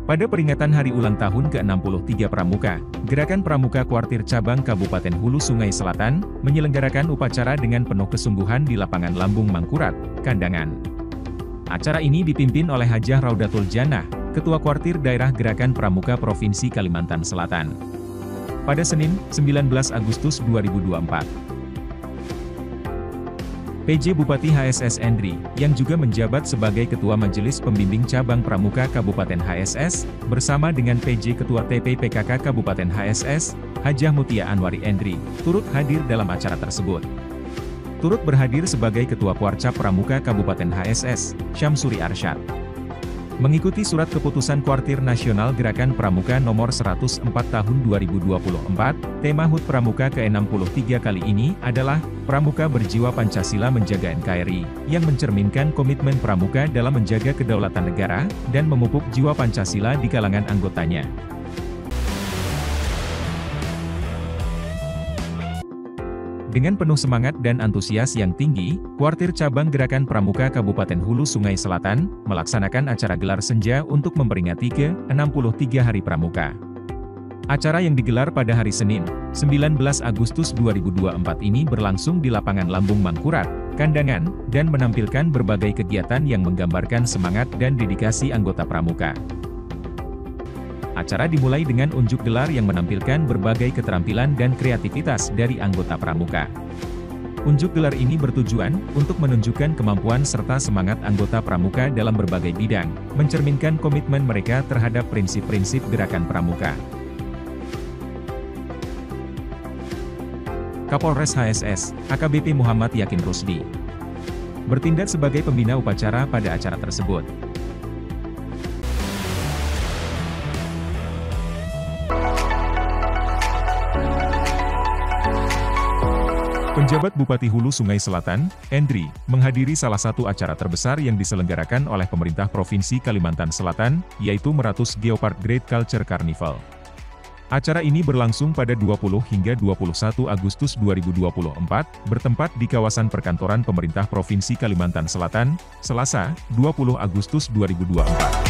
Pada peringatan hari ulang tahun ke-63 Pramuka, Gerakan Pramuka Kuartir Cabang Kabupaten Hulu Sungai Selatan, menyelenggarakan upacara dengan penuh kesungguhan di lapangan Lambung Mangkurat, Kandangan. Acara ini dipimpin oleh Hajah Raudatul Jannah, Ketua Kuartir Daerah Gerakan Pramuka Provinsi Kalimantan Selatan. Pada Senin, 19 Agustus 2024. PJ Bupati HSS Endri, yang juga menjabat sebagai Ketua Majelis Pembimbing Cabang Pramuka Kabupaten HSS, bersama dengan PJ Ketua TP PKK Kabupaten HSS, Hajah Mutia Anwari Endri, turut hadir dalam acara tersebut. Turut berhadir sebagai Ketua Kuarcap Pramuka Kabupaten HSS, Syamsuri Arsyad. Mengikuti surat keputusan Kuartir Nasional Gerakan Pramuka nomor 104 tahun 2024, tema HUT Pramuka ke-63 kali ini adalah Pramuka Berjiwa Pancasila Menjaga NKRI, yang mencerminkan komitmen Pramuka dalam menjaga kedaulatan negara dan memupuk jiwa Pancasila di kalangan anggotanya. Dengan penuh semangat dan antusias yang tinggi, Kuartir Cabang Gerakan Pramuka Kabupaten Hulu Sungai Selatan, melaksanakan acara gelar senja untuk memperingati ke-63 Hari Pramuka. Acara yang digelar pada hari Senin, 19 Agustus 2024 ini berlangsung di lapangan Lambung Mangkurat, Kandangan, dan menampilkan berbagai kegiatan yang menggambarkan semangat dan dedikasi anggota Pramuka. Acara dimulai dengan unjuk gelar yang menampilkan berbagai keterampilan dan kreativitas dari anggota Pramuka. Unjuk gelar ini bertujuan untuk menunjukkan kemampuan serta semangat anggota Pramuka dalam berbagai bidang, mencerminkan komitmen mereka terhadap prinsip-prinsip gerakan Pramuka. Kapolres HSS, AKBP Muhammad Yakin Rusdi, bertindak sebagai pembina upacara pada acara tersebut. Penjabat Bupati Hulu Sungai Selatan, Endri, menghadiri salah satu acara terbesar yang diselenggarakan oleh pemerintah Provinsi Kalimantan Selatan, yaitu Meratus Geopark Great Culture Carnival. Acara ini berlangsung pada 20 hingga 21 Agustus 2024, bertempat di kawasan perkantoran pemerintah Provinsi Kalimantan Selatan, Selasa, 20 Agustus 2024.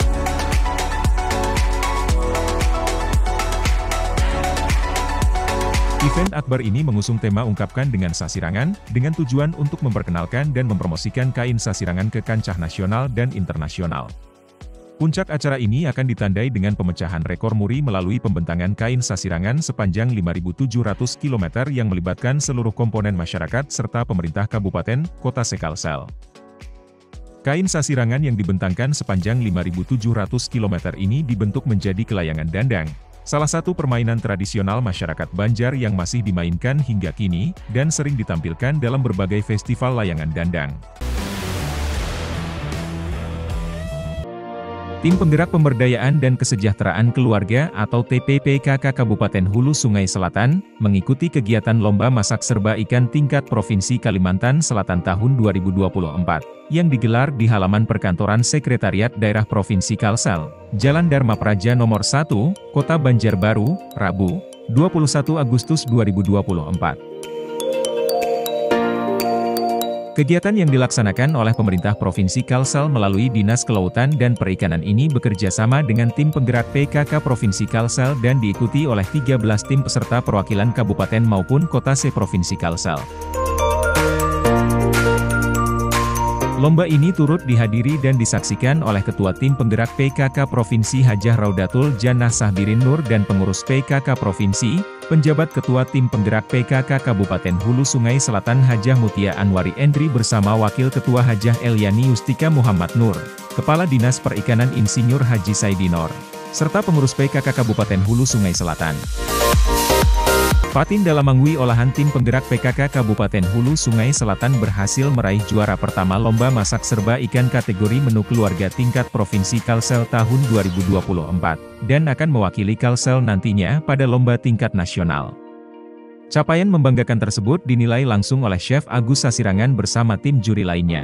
Event akbar ini mengusung tema Ungkapkan dengan Sasirangan, dengan tujuan untuk memperkenalkan dan mempromosikan kain sasirangan ke kancah nasional dan internasional. Puncak acara ini akan ditandai dengan pemecahan rekor muri melalui pembentangan kain sasirangan sepanjang 5.700 km yang melibatkan seluruh komponen masyarakat serta pemerintah kabupaten, kota se-Kalsel. Kain sasirangan yang dibentangkan sepanjang 5.700 km ini dibentuk menjadi kelayangan dandang, salah satu permainan tradisional masyarakat Banjar yang masih dimainkan hingga kini, dan sering ditampilkan dalam berbagai festival layangan dandang. Tim Penggerak Pemberdayaan dan Kesejahteraan Keluarga atau TPPKK Kabupaten Hulu Sungai Selatan, mengikuti kegiatan Lomba Masak Serba Ikan tingkat Provinsi Kalimantan Selatan tahun 2024, yang digelar di halaman perkantoran Sekretariat Daerah Provinsi Kalsel, Jalan Dharma Praja Nomor 1, Kota Banjarbaru, Rabu, 21 Agustus 2024. Kegiatan yang dilaksanakan oleh pemerintah Provinsi Kalsel melalui Dinas Kelautan dan Perikanan ini bekerja sama dengan tim penggerak PKK Provinsi Kalsel dan diikuti oleh 13 tim peserta perwakilan kabupaten maupun kota se-Provinsi Kalsel. Lomba ini turut dihadiri dan disaksikan oleh Ketua Tim Penggerak PKK Provinsi Hajah Raudatul Jannah Sahbirin Nur dan pengurus PKK Provinsi, penjabat Ketua Tim Penggerak PKK Kabupaten Hulu Sungai Selatan Hajah Mutia Anwari Endri bersama Wakil Ketua Hajah Eliani Yustika Muhammad Nur, Kepala Dinas Perikanan Insinyur Haji Saidinor, serta pengurus PKK Kabupaten Hulu Sungai Selatan. Fatin Dalamangwi olahan tim penggerak PKK Kabupaten Hulu Sungai Selatan berhasil meraih juara pertama Lomba Masak Serba Ikan kategori menu keluarga tingkat Provinsi Kalsel tahun 2024, dan akan mewakili Kalsel nantinya pada lomba tingkat nasional. Capaian membanggakan tersebut dinilai langsung oleh Chef Agus Sasirangan bersama tim juri lainnya.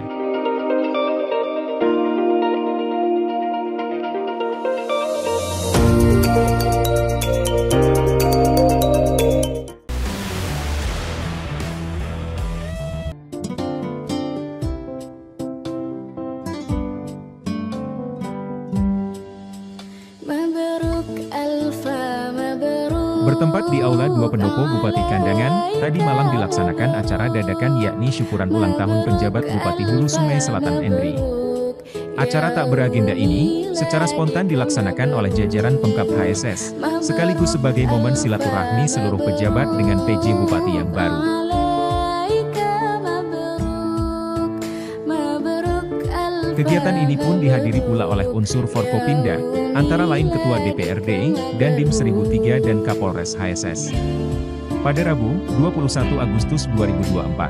Bertempat di Aula 2 Pendopo Bupati Kandangan, tadi malam dilaksanakan acara dadakan yakni syukuran ulang tahun penjabat Bupati Hulu Sungai Selatan Endri. Acara tak beragenda ini, secara spontan dilaksanakan oleh jajaran Pemkab HSS, sekaligus sebagai momen silaturahmi seluruh pejabat dengan PJ Bupati yang baru. Kegiatan ini pun dihadiri pula oleh unsur Forkopimda, antara lain Ketua DPRD, Dandim 1003 dan Kapolres HSS. Pada Rabu, 21 Agustus 2024.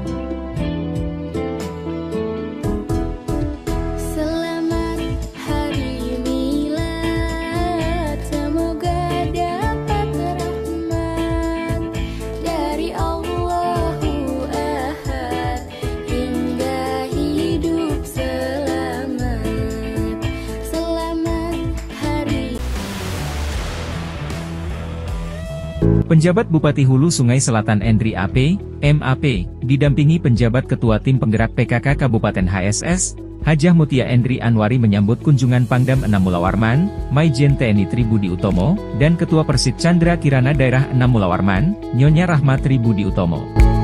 Penjabat Bupati Hulu Sungai Selatan Endri AP, MAP, didampingi penjabat Ketua Tim Penggerak PKK Kabupaten HSS, Hajah Mutia Endri Anwari menyambut kunjungan Pangdam 6 Mulawarman, Maijen TNI Tribudi Utomo, dan Ketua Persit Chandra Kirana Daerah 6 Mulawarman, Nyonya Rahma Tribudi Utomo.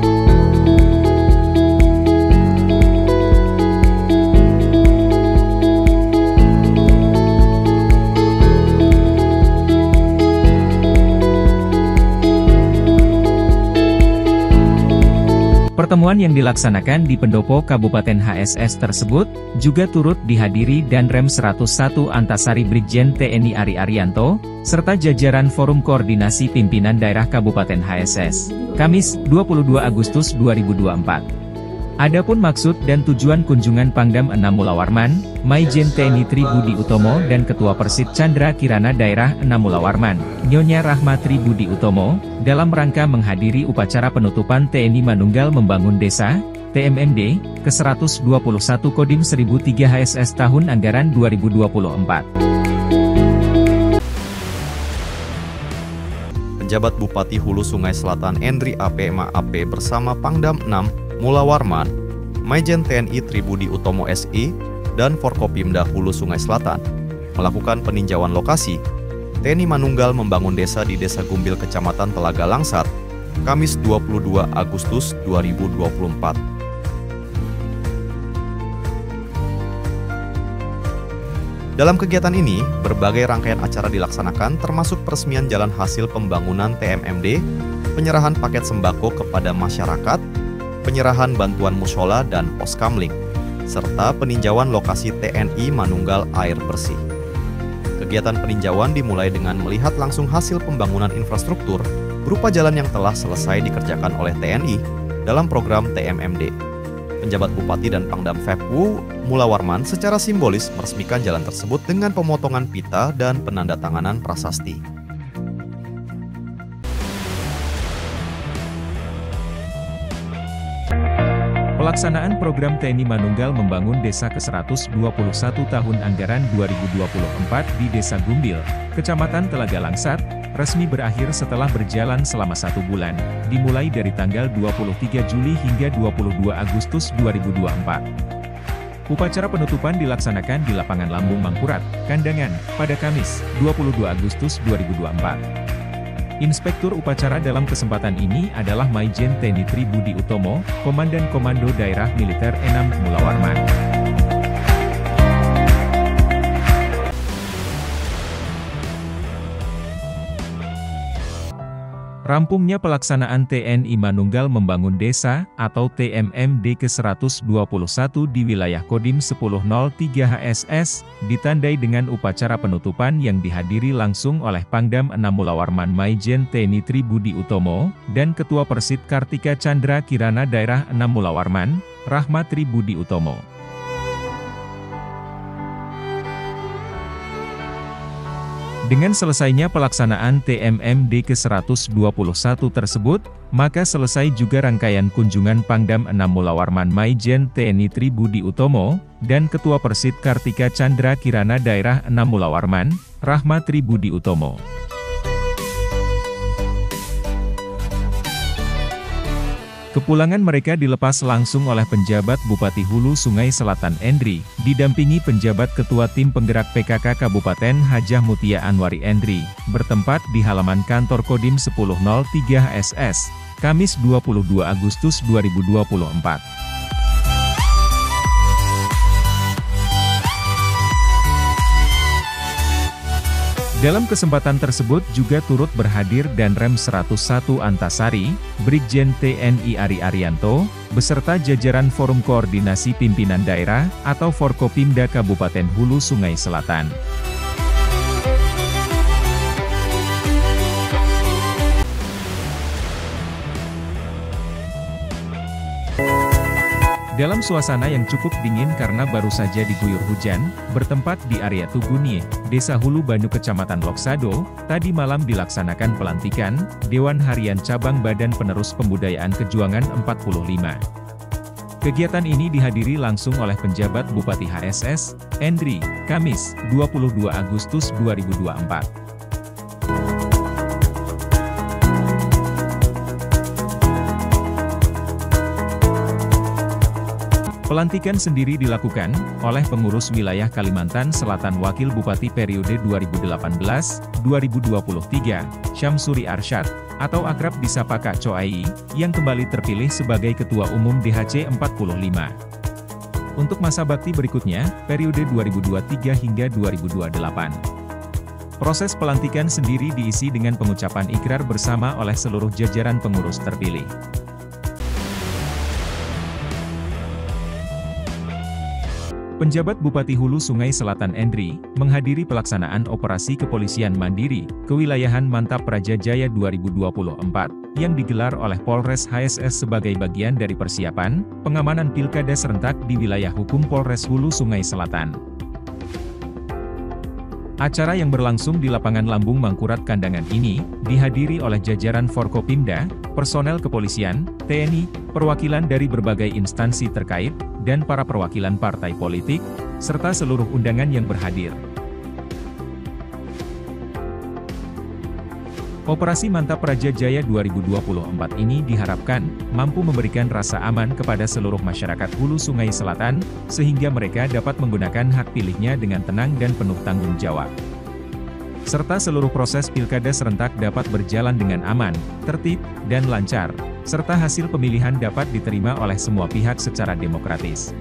Pertemuan yang dilaksanakan di Pendopo Kabupaten HSS tersebut, juga turut dihadiri dan Rem 101 Antasari Brigjen TNI Ari Arianto, serta jajaran Forum Koordinasi Pimpinan Daerah Kabupaten HSS, Kamis, 22 Agustus 2024. Adapun maksud dan tujuan kunjungan Pangdam 6 Mulawarman, Maijen TNI Tribudi Utomo dan Ketua Persit Chandra Kirana Daerah 6 Mulawarman, Nyonya Rahma Tribudi Utomo, dalam rangka menghadiri upacara penutupan TNI Manunggal Membangun Desa, TMMD, ke-121 Kodim 1003 HSS tahun anggaran 2024. Penjabat Bupati Hulu Sungai Selatan Endri AP MAP bersama Pangdam 6 Mulawarman, Maijen TNI Tribudi Utomo SI, dan Forkopimda Hulu Sungai Selatan melakukan peninjauan lokasi TNI Manunggal Membangun Desa di Desa Gumbil Kecamatan Telaga Langsat, Kamis 22 Agustus 2024. Dalam kegiatan ini, berbagai rangkaian acara dilaksanakan termasuk peresmian jalan hasil pembangunan TMMD, penyerahan paket sembako kepada masyarakat, penyerahan bantuan mushola dan poskamling, serta peninjauan lokasi TNI Manunggal air bersih. Kegiatan peninjauan dimulai dengan melihat langsung hasil pembangunan infrastruktur berupa jalan yang telah selesai dikerjakan oleh TNI dalam program TMMD. Penjabat Bupati dan Pangdam Fepwu Mulawarman secara simbolis meresmikan jalan tersebut dengan pemotongan pita dan penandatanganan prasasti. Pelaksanaan program TNI Manunggal Membangun Desa ke-121 tahun anggaran 2024 di Desa Gumbil, Kecamatan Telaga Langsat, resmi berakhir setelah berjalan selama 1 bulan, dimulai dari tanggal 23 Juli hingga 22 Agustus 2024. Upacara penutupan dilaksanakan di Lapangan Lambung Mangkurat, Kandangan, pada Kamis, 22 Agustus 2024. Inspektur upacara dalam kesempatan ini adalah Maijen TNI Tribudi Utomo, Komandan Komando Daerah Militer 6 Mulawarman. Rampungnya pelaksanaan TNI Manunggal Membangun Desa, atau TMMD ke-121 di wilayah Kodim 1003 HSS, ditandai dengan upacara penutupan yang dihadiri langsung oleh Pangdam 6 Mulawarman Maijen TNI Tribudi Utomo, dan Ketua Persit Kartika Chandra Kirana Daerah 6 Mulawarman, Rahma Tribudi Utomo. Dengan selesainya pelaksanaan TMMD ke-121 tersebut, maka selesai juga rangkaian kunjungan Pangdam 6 Mulawarman Maijen TNI Tribudi Utomo, dan Ketua Persit Kartika Chandra Kirana Daerah 6 Mulawarman, Rahma Tribudi Utomo. Kepulangan mereka dilepas langsung oleh penjabat Bupati Hulu Sungai Selatan Endri, didampingi penjabat Ketua Tim Penggerak PKK Kabupaten Hajah Mutia Anwari Endri, bertempat di halaman kantor Kodim 1003 SS, Kamis 22 Agustus 2024. Dalam kesempatan tersebut juga turut berhadir Danrem 101 Antasari, Brigjen TNI Ari Arianto, beserta jajaran Forum Koordinasi Pimpinan Daerah, atau Forkopimda Kabupaten Hulu Sungai Selatan. Dalam suasana yang cukup dingin karena baru saja diguyur hujan, bertempat di area Tugunie, Desa Hulu Banyu Kecamatan Loksado, tadi malam dilaksanakan pelantikan, Dewan Harian Cabang Badan Penerus Pembudayaan Kejuangan 45. Kegiatan ini dihadiri langsung oleh penjabat Bupati HSS, Endri, Kamis, 22 Agustus 2024. Pelantikan sendiri dilakukan oleh pengurus wilayah Kalimantan Selatan Wakil Bupati periode 2018-2023, Syamsuri Arsyad, atau akrab disapa Kak Coai, yang kembali terpilih sebagai Ketua Umum DHC 45. Untuk masa bakti berikutnya, periode 2023 hingga 2028. Proses pelantikan sendiri diisi dengan pengucapan ikrar bersama oleh seluruh jajaran pengurus terpilih. Penjabat Bupati Hulu Sungai Selatan Endri, menghadiri pelaksanaan Operasi Kepolisian Mandiri, Kewilayahan Mantap Praja Jaya 2024, yang digelar oleh Polres HSS sebagai bagian dari persiapan, pengamanan Pilkada serentak di wilayah hukum Polres Hulu Sungai Selatan. Acara yang berlangsung di lapangan Lambung Mangkurat Kandangan ini, dihadiri oleh jajaran Forkopimda, personel kepolisian, TNI, perwakilan dari berbagai instansi terkait, dan para perwakilan partai politik, serta seluruh undangan yang berhadir. Operasi Mantap Praja Jaya 2024 ini diharapkan mampu memberikan rasa aman kepada seluruh masyarakat Hulu Sungai Selatan, sehingga mereka dapat menggunakan hak pilihnya dengan tenang dan penuh tanggung jawab. Serta seluruh proses pilkada serentak dapat berjalan dengan aman, tertib, dan lancar, serta hasil pemilihan dapat diterima oleh semua pihak secara demokratis.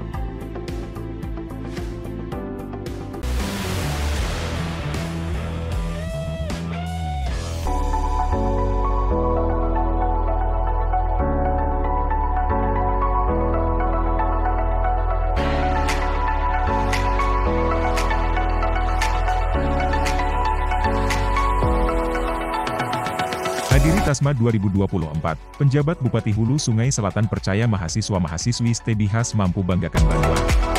Hadiri Tasma 2024, penjabat Bupati Hulu Sungai Selatan percaya mahasiswa-mahasiswi studi khas mampu banggakan Banua.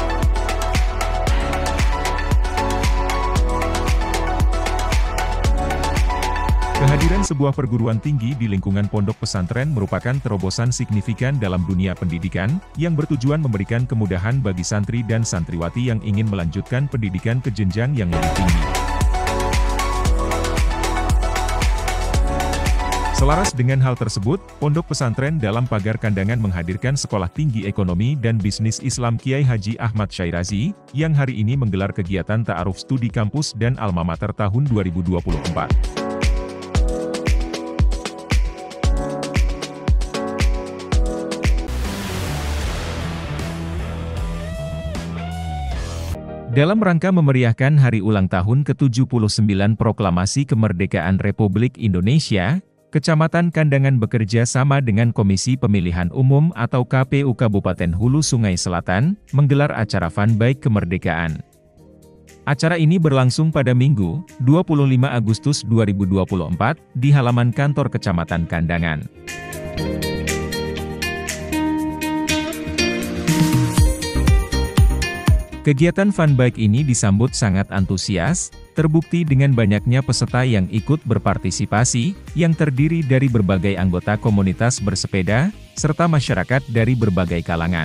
Kehadiran sebuah perguruan tinggi di lingkungan pondok pesantren merupakan terobosan signifikan dalam dunia pendidikan, yang bertujuan memberikan kemudahan bagi santri dan santriwati yang ingin melanjutkan pendidikan ke jenjang yang lebih tinggi. Selaras dengan hal tersebut, Pondok Pesantren dalam Pagar Kandangan menghadirkan Sekolah Tinggi Ekonomi dan Bisnis Islam Kiai Haji Ahmad Syairazi, yang hari ini menggelar kegiatan Ta'aruf Studi Kampus dan Alma Mater tahun 2024. Dalam rangka memeriahkan hari ulang tahun ke-79 Proklamasi Kemerdekaan Republik Indonesia, Kecamatan Kandangan bekerja sama dengan Komisi Pemilihan Umum atau KPU Kabupaten Hulu Sungai Selatan, menggelar acara Fun Bike Kemerdekaan. Acara ini berlangsung pada Minggu, 25 Agustus 2024, di halaman kantor Kecamatan Kandangan. Kegiatan Fun Bike ini disambut sangat antusias, terbukti dengan banyaknya peserta yang ikut berpartisipasi, yang terdiri dari berbagai anggota komunitas bersepeda, serta masyarakat dari berbagai kalangan.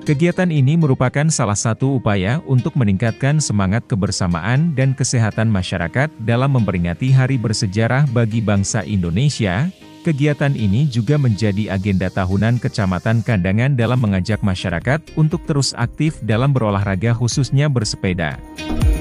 Kegiatan ini merupakan salah satu upaya untuk meningkatkan semangat kebersamaan dan kesehatan masyarakat dalam memperingati Hari Bersejarah bagi Bangsa Indonesia. Kegiatan ini juga menjadi agenda tahunan Kecamatan Kandangan dalam mengajak masyarakat untuk terus aktif dalam berolahraga khususnya bersepeda.